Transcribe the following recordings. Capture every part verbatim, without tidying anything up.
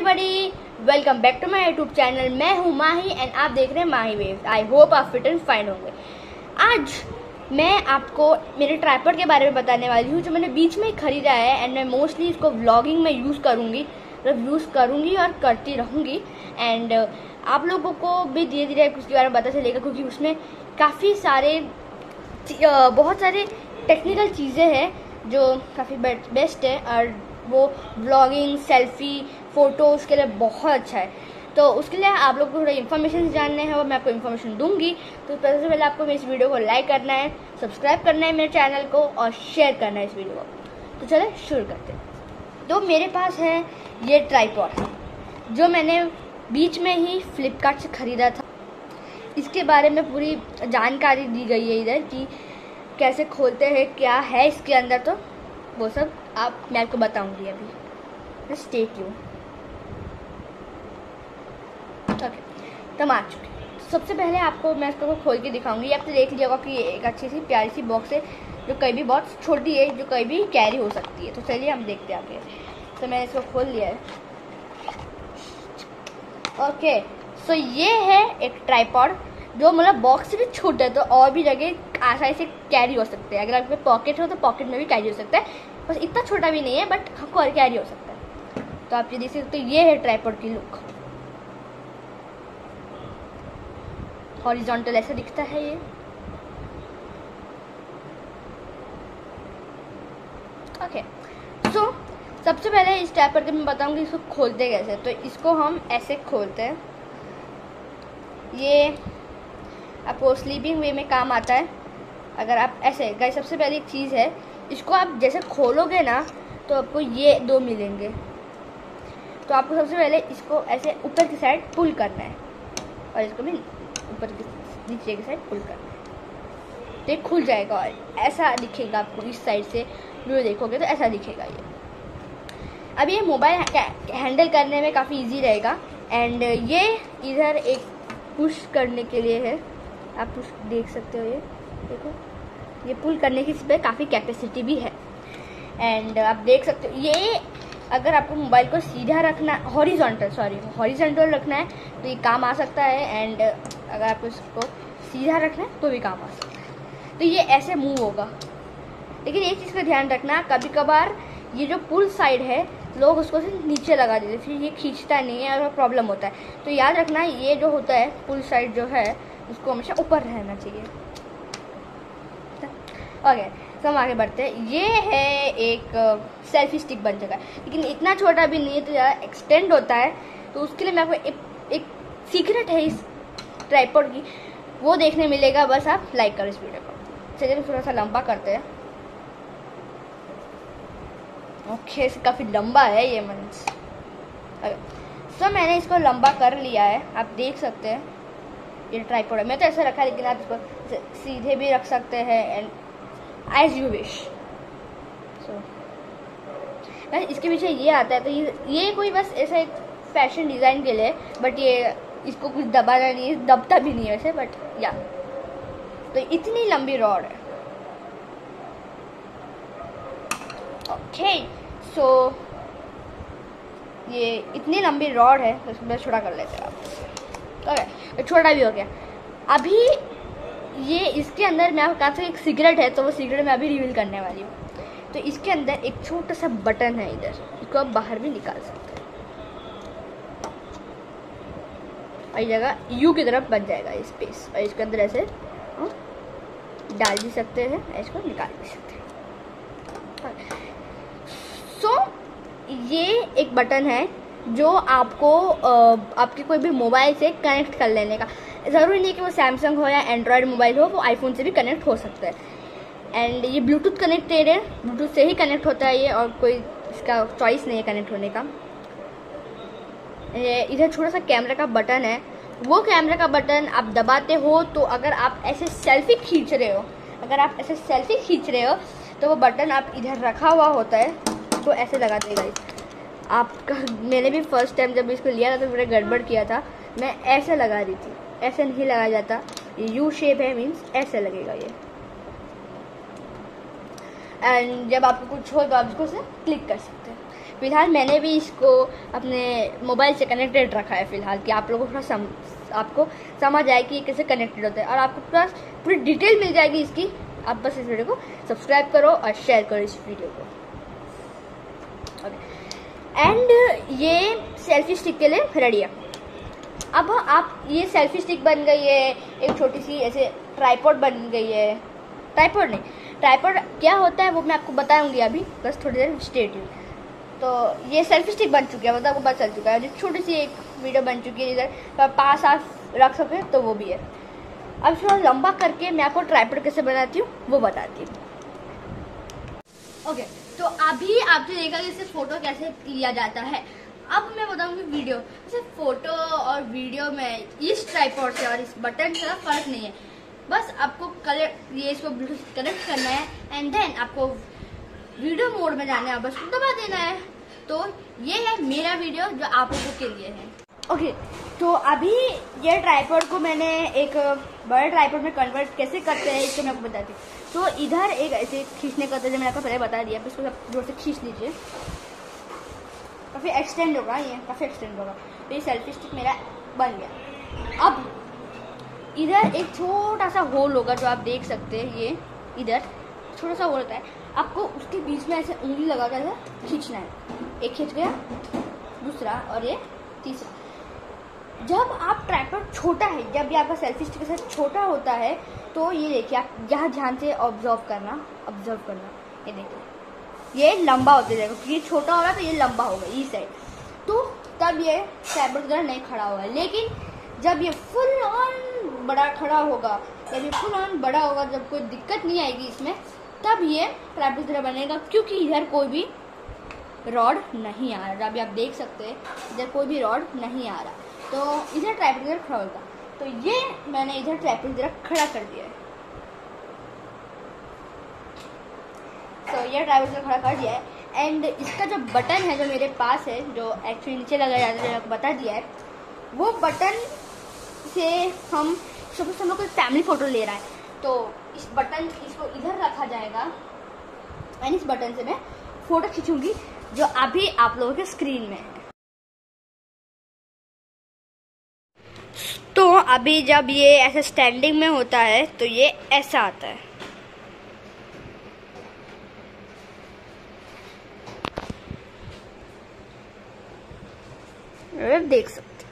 Everybody, welcome back to my YouTube channel. मैं हूँ Mahi and आप देख रहे हैं माही वेव्स। आई होप आप फिट एंड फाइन होंगे। आज मैं आपको मेरे ट्राइपॉड के बारे में बताने वाली हूँ जो मैंने बीच में ही खरीदा है एंड मैं मोस्टली इसको व्लॉगिंग में यूज़ करूँगी, मतलब यूज़ करूँगी और करती रहूँगी। एंड आप लोगों को भी धीरे धीरे उसके बारे में पता चलेगा क्योंकि उसमें काफ़ी सारे बहुत सारे टेक्निकल चीज़ें हैं जो काफ़ी बेस्ट है और वो व्लॉगिंग, सेल्फी, फ़ोटोज़ के लिए बहुत अच्छा है। तो उसके लिए आप लोग को थोड़ा इन्फॉर्मेशन जानने हैं और मैं आपको इन्फॉर्मेशन दूंगी। तो सबसे पहले आपको मेरे इस वीडियो को लाइक करना है, सब्सक्राइब करना है मेरे चैनल को और शेयर करना है इस वीडियो को। तो चले शुरू करते हैं। तो मेरे पास है ये ट्राइपॉड जो मैंने बीच में ही फ्लिपकार्ट से ख़रीदा था। इसके बारे में पूरी जानकारी दी गई है इधर कि कैसे खोलते हैं, क्या है इसके अंदर, तो वो सब आप मैं आपको बताऊंगी अभी। Stay tune. ओके, तो हम आ चुके। सबसे पहले आपको मैं इसको खोल के दिखाऊंगी। आप तो देख लिया होगा कि ये एक अच्छी सी प्यारी सी बॉक्स है जो कहीं भी बहुत छोटी है, जो कहीं भी कैरी हो सकती है। तो चलिए हम देखते हैं आगे। तो मैंने इसको खोल लिया है। ओके, सो ये है एक ट्राइपॉड जो मतलब बॉक्स से भी छोटा है, तो और भी जगह आसानी से कैरी हो सकते हैं। अगर आपके पॉकेट हो तो पॉकेट में भी कैरी हो सकता है, बस इतना छोटा भी नहीं है बट हमको और कैरी हो सकता है। तो आप ये देख सकते हो, ये है ट्राइपॉड की लुक। हॉरिजॉन्टल ऐसा दिखता है ये। ओके, सो सबसे पहले इस ट्राइपॉड के मैं बताऊंगी इसको खोलते कैसे। तो इसको हम ऐसे खोलते हैं। ये आपको स्लीपिंग वे में काम आता है। अगर आप ऐसे गाइस, सबसे पहली चीज़ है, इसको आप जैसे खोलोगे ना तो आपको ये दो मिलेंगे। तो आपको सबसे पहले इसको ऐसे ऊपर की साइड पुल करना है और इसको भी ऊपर की नीचे की साइड पुल करना है। तो ये खुल जाएगा और ऐसा दिखेगा आपको। इस साइड से वीडियो देखोगे तो ऐसा दिखेगा ये। अब ये मोबाइल हैंडल करने में काफ़ी इजी रहेगा। एंड ये इधर एक पुश करने के लिए है, आप पुश देख सकते हो। ये देखो, ये पुल करने की इस पर काफ़ी कैपेसिटी भी है। एंड आप देख सकते हो, ये अगर आपको मोबाइल को सीधा रखना, हॉरिजॉन्टल सॉरी हॉरिजॉन्टल रखना है तो ये काम आ सकता है। एंड अगर आपको इसको सीधा रखना है तो भी काम आ सकता है। तो ये ऐसे मूव होगा, लेकिन एक चीज़ का ध्यान रखना, कभी कभार ये जो पुल साइड है लोग उसको सिर्फ नीचे लगा देते, फिर ये खींचता नहीं है और प्रॉब्लम होता है। तो याद रखना, ये जो होता है पुल साइड जो है उसको हमेशा ऊपर रहना चाहिए। ओके, तो हम आगे बढ़ते हैं। ये है एक सेल्फी स्टिक बन चुका है, लेकिन इतना छोटा भी नहीं है तो ज़्यादा एक्सटेंड होता है। तो उसके लिए मैं आपको एक, एक सीक्रेट है इस ट्राइपॉड की, वो देखने मिलेगा। बस आप लाइक करो इस वीडियो को। चलिए थोड़ा सा लंबा करते हैं। ओके, okay, काफ़ी लंबा है ये मंच। सो so, मैंने इसको लंबा कर लिया है, आप देख सकते हैं। ये ट्राइपॉड है, मैं तो ऐसा रखा है, लेकिन आप इसको सीधे भी रख सकते हैं and as you wish. So इसके पीछे ये आता है। तो ये ये कोई बस ऐसा एक फैशन डिज़ाइन के लिए, बट ये इसको कुछ दबाना नहीं है, दबता भी नहीं है वैसे, बट या तो इतनी लंबी रॉड है। ओके, सो ये इतनी लंबी रॉड है तो इसको छोटा कर लेते हैं आप। ओके, छोटा भी हो गया। अभी ये इसके अंदर मैं आपको कहा एक सीक्रेट है, तो वो सीक्रेट मैं अभी रिवील करने वाली हूँ। तो इसके अंदर एक छोटा सा बटन है इधर, इसको आप बाहर भी निकाल सकते हैं और ये जगह यू की तरफ बन जाएगा ये स्पेस। और इसके अंदर ऐसे डाल भी सकते हैं, इसको निकाल भी सकते हैं। सो so, ये एक बटन है जो आपको आ, आपके कोई भी मोबाइल से कनेक्ट कर लेने का। ज़रूरी नहीं कि वो सैमसंग हो या एंड्रॉयड मोबाइल हो, वो आईफोन से भी कनेक्ट हो सकता है। एंड ये ब्लूटूथ कनेक्टेड है, ब्लूटूथ से ही कनेक्ट होता है ये, और कोई इसका चॉइस नहीं है कनेक्ट होने का। ये इधर छोटा सा कैमरा का बटन है। वो कैमरा का बटन आप दबाते हो तो अगर आप ऐसे सेल्फी खींच रहे हो अगर आप ऐसे सेल्फी खींच रहे हो तो वो बटन आप इधर रखा हुआ होता है तो ऐसे लगा देगा आपका। मैंने भी फर्स्ट टाइम जब इसको लिया था तो मैंने गड़बड़ किया था, मैं ऐसे लगा रही थी, ऐसे नहीं लगाया जाता। ये यू शेप है, मीन्स ऐसे लगेगा ये। एंड जब आपको कुछ हो तो आप इसको से क्लिक कर सकते हैं। फिलहाल मैंने भी इसको अपने मोबाइल से कनेक्टेड रखा है फिलहाल, कि आप लोगों को थोड़ा सम, आपको समझ आए कि ये कैसे कनेक्टेड होता है और आपको पूरा पूरी डिटेल मिल जाएगी इसकी। आप बस इस वीडियो को सब्सक्राइब करो और शेयर करो इस वीडियो को। एंड ये सेल्फी स्टिक के लिए रेडी है। अब आप ये सेल्फी स्टिक बन गई है, एक छोटी सी ऐसे ट्राइपॉड बन गई है। ट्राइपॉड नहीं, ट्राइपॉड क्या होता है वो मैं आपको बताऊंगी अभी, बस थोड़ी देर स्टे ट्यून। तो ये सेल्फी स्टिक बन चुकी है, मतलब आपको पता चल चुका है। जो छोटी सी एक वीडियो बन चुकी है, इधर तो पास आप रख सके तो वो भी है। अब थोड़ा लंबा करके मैं आपको ट्राइपॉड कैसे बनाती हूँ वो बताती हूँ। ओके, तो अभी आपने देखा कि इससे फोटो कैसे लिया जाता है। अब मैं बताऊंगी वीडियो। जैसे फोटो और वीडियो में इस ट्राइपॉड से और इस बटन से फर्क नहीं है, बस आपको कनेक्ट ये इसको ब्लूटूथ कनेक्ट करना है एंड देन आपको वीडियो मोड में जाना है, बस दबा देना है। तो ये है मेरा वीडियो जो आप लोगों के लिए है। ओके, तो अभी ये ट्राइपॉड को मैंने एक बड़े ट्राइपॉड में कन्वर्ट कैसे करते हैं इसको मैं आपको बताती हूँ। तो इधर एक ऐसे खींचने का मैंने आपको पहले बता दिया, इसको सब जोर से खींच लीजिए, काफ़ी एक्सटेंड होगा, ये काफ़ी एक्सटेंड होगा। तो ये सेल्फी स्टिक मेरा बन गया। अब इधर एक छोटा सा होल होगा जो आप देख सकते हैं, ये इधर छोटा सा होल होता है। आपको उसके बीच में ऐसे उंगली लगा कर खींचना है। एक खींच गया, दूसरा और ये तीसरा। जब आप ट्राइपॉड छोटा है, जब भी आपका सेल्फी स्टिक के साथ छोटा होता है, तो ये देखिए आप यहाँ ध्यान से ऑब्जर्व करना ऑब्जर्व करना ये देखिए ये लंबा होते जाएगा, क्योंकि ये छोटा होगा तो ये लंबा होगा इस साइड, तो तब ये ट्राइपॉड की तरह नहीं खड़ा होगा। लेकिन जब ये फुल ऑन बड़ा खड़ा होगा, जब ये फुल ऑन बड़ा होगा, जब कोई दिक्कत नहीं आएगी इसमें, तब ये ट्राइपॉड की तरह बनेगा, क्योंकि इधर कोई भी रॉड नहीं आ रहा। अभी आप देख सकते हैं इधर कोई भी रॉड नहीं आ रहा, तो इधर ट्राइपॉड की तरह खड़ा होगा। तो ये मैंने इधर ट्राइपॉड की तरह खड़ा कर दिया है। तो ये ट्राइपॉड की तरह खड़ा कर दिया है। एंड इसका जो बटन है जो मेरे पास है, जो एक्चुअली नीचे लगाया जाता है, जो आपको बता दिया है, वो बटन से हम सपोज हम लोग कोई फैमिली फोटो ले रहा है, तो इस बटन इसको इधर रखा जाएगा एंड इस बटन से मैं फोटो खींचूंगी जो अभी आप लोगों के स्क्रीन में है। तो अभी जब ये ऐसे स्टैंडिंग में होता है तो ये ऐसा आता है। देख सकते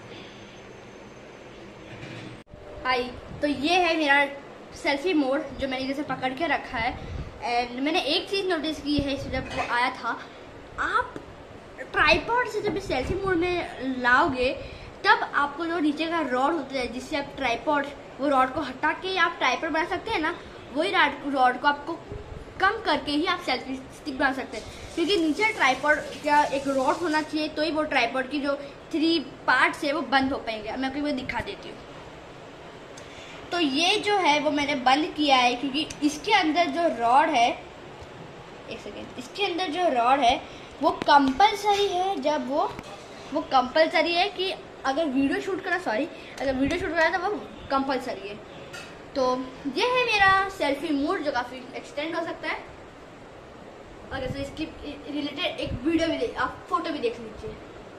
हाई, तो ये है मेरा सेल्फी मोड जो मैंने जैसे पकड़ के रखा है। एंड मैंने एक चीज़ नोटिस की है जब वो आया था, आप ट्राइपॉड से जब सेल्फी मोड में लाओगे तब आपको जो नीचे का रॉड होता है जिससे आप ट्राइपॉड वो रॉड को हटा के आप ट्राइपॉड बना सकते हैं ना, वही रॉड को आपको कम करके ही आप सेल्फी स्टिक बना सकते हैं, क्योंकि नीचे ट्राइपॉड का एक रॉड होना चाहिए, तो ही वो ट्राइपॉड की जो थ्री पार्ट्स है वो बंद हो पाएंगे। मैं आपको वो दिखा देती हूँ। तो ये जो है वो मैंने बंद किया है, क्योंकि इसके अंदर जो रॉड है, एक सेकेंड, इसके अंदर जो रॉड है वो कंपलसरी है, जब वो वो कंपलसरी है कि अगर वीडियो शूट करा सॉरी अगर वीडियो शूट करा तो वो कंपलसरी है। तो ये है मेरा सेल्फी मोड जो काफ़ी एक्सटेंड हो सकता है। और जैसे इसकी रिलेटेड एक वीडियो भी देख, आप फोटो भी देख लीजिए।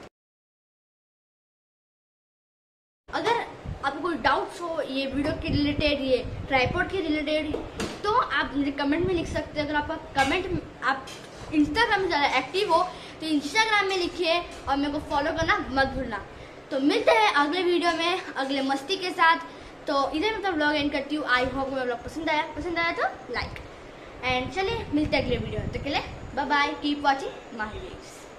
अगर आपको कोई डाउट्स हो ये वीडियो के रिलेटेड, ये ट्राइपॉड के रिलेटेड, तो आप मुझे कमेंट में लिख सकते हैं। अगर आपका कमेंट आप इंस्टाग्राम में ज़्यादा एक्टिव हो तो इंस्टाग्राम में लिखिए और मेरे को फॉलो करना मत भूलना। तो मिलते हैं अगले वीडियो में अगले मस्ती के साथ। तो इधर मतलब ब्लॉग एंड करती हूँ। आई होप मेरा ब्लॉग पसंद आया पसंद आया तो लाइक एंड चलिए मिलते हैं अगले वीडियो में। तो के लिए bye bye, keep watching Mahi videos.